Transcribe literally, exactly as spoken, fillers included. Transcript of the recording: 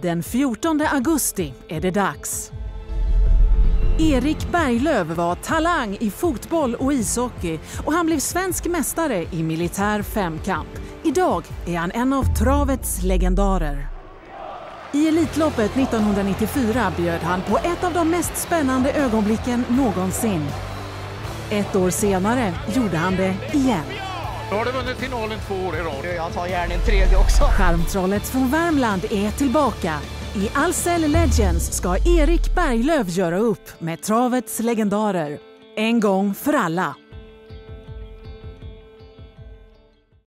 Den fjortonde augusti är det dags. Erik Berglöf var talang i fotboll och ishockey och han blev svensk mästare i militär femkamp. Idag är han en av travets legendarer. I Elitloppet nittonhundranittiofyra bjöd han på ett av de mest spännande ögonblicken någonsin. Ett år senare gjorde han det igen. Då har du vunnit finalen två år i rad. Jag tar gärna en tredje också. Charmtrollet från Värmland är tillbaka. I Ahlsell Legends ska Erik Berglöf göra upp med travets legendarer. En gång för alla.